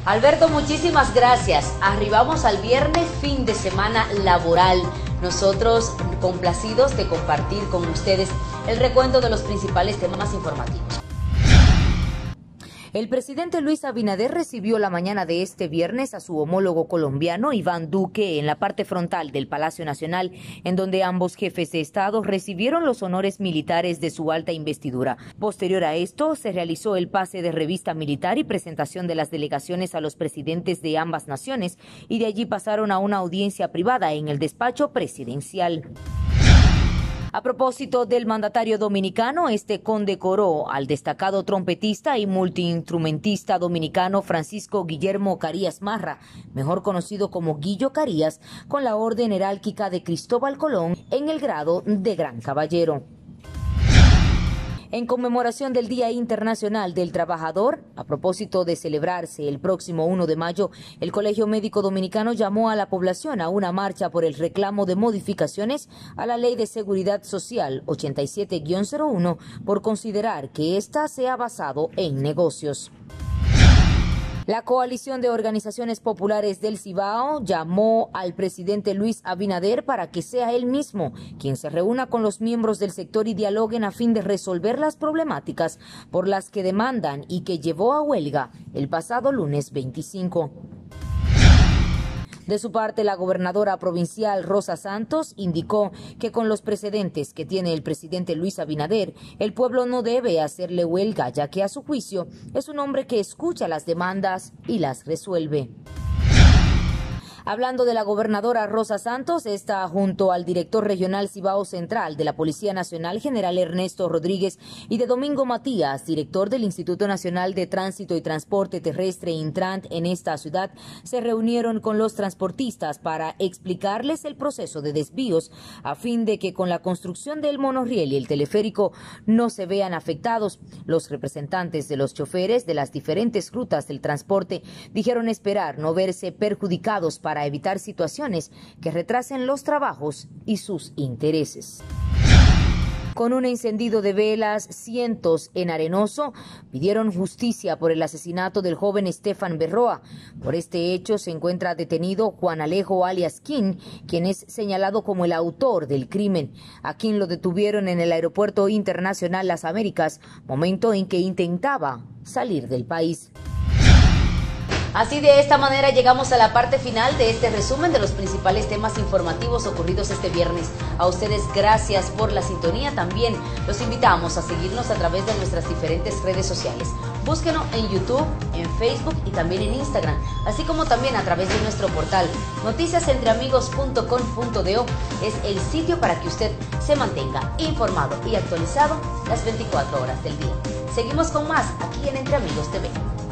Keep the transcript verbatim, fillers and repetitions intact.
Alberto, muchísimas gracias. Arribamos al viernes, fin de semana laboral. Nosotros complacidos de compartir con ustedes el recuento de los principales temas informativos. El presidente Luis Abinader recibió la mañana de este viernes a su homólogo colombiano Iván Duque en la parte frontal del Palacio Nacional, en donde ambos jefes de Estado recibieron los honores militares de su alta investidura. Posterior a esto, se realizó el pase de revista militar y presentación de las delegaciones a los presidentes de ambas naciones, y de allí pasaron a una audiencia privada en el despacho presidencial. A propósito del mandatario dominicano, este condecoró al destacado trompetista y multiinstrumentista dominicano Francisco Guillermo Carías Marra, mejor conocido como Guillo Carías, con la Orden Heráldica de Cristóbal Colón en el grado de Gran Caballero. En conmemoración del Día Internacional del Trabajador, a propósito de celebrarse el próximo uno de mayo, el Colegio Médico Dominicano llamó a la población a una marcha por el reclamo de modificaciones a la Ley de Seguridad Social ochenta y siete guión cero uno por considerar que ésta se ha basado en negocios. La Coalición de Organizaciones Populares del Cibao llamó al presidente Luis Abinader para que sea él mismo quien se reúna con los miembros del sector y dialoguen a fin de resolver las problemáticas por las que demandan y que llevó a huelga el pasado lunes veinticinco. De su parte, la gobernadora provincial Rosa Santos indicó que con los precedentes que tiene el presidente Luis Abinader, el pueblo no debe hacerle huelga, ya que a su juicio es un hombre que escucha las demandas y las resuelve. Hablando de la gobernadora Rosa Santos, está junto al director regional Cibao Central de la Policía Nacional, general Ernesto Rodríguez, y de Domingo Matías, director del Instituto Nacional de Tránsito y Transporte Terrestre Intrant en esta ciudad, se reunieron con los transportistas para explicarles el proceso de desvíos a fin de que con la construcción del monorriel y el teleférico no se vean afectados. Los representantes de los choferes de las diferentes rutas del transporte dijeron esperar no verse perjudicados para para evitar situaciones que retrasen los trabajos y sus intereses. Con un encendido de velas, cientos en Arenoso pidieron justicia por el asesinato del joven Estefan Berroa. Por este hecho se encuentra detenido Juan Alejo alias King, quien es señalado como el autor del crimen. A King lo detuvieron en el Aeropuerto Internacional Las Américas, momento en que intentaba salir del país. Así, de esta manera llegamos a la parte final de este resumen de los principales temas informativos ocurridos este viernes. A ustedes gracias por la sintonía. También los invitamos a seguirnos a través de nuestras diferentes redes sociales. Búsquenos en YouTube, en Facebook y también en Instagram, así como también a través de nuestro portal noticias entre amigos punto com punto do. Es el sitio para que usted se mantenga informado y actualizado las veinticuatro horas del día. Seguimos con más aquí en Entre Amigos T V.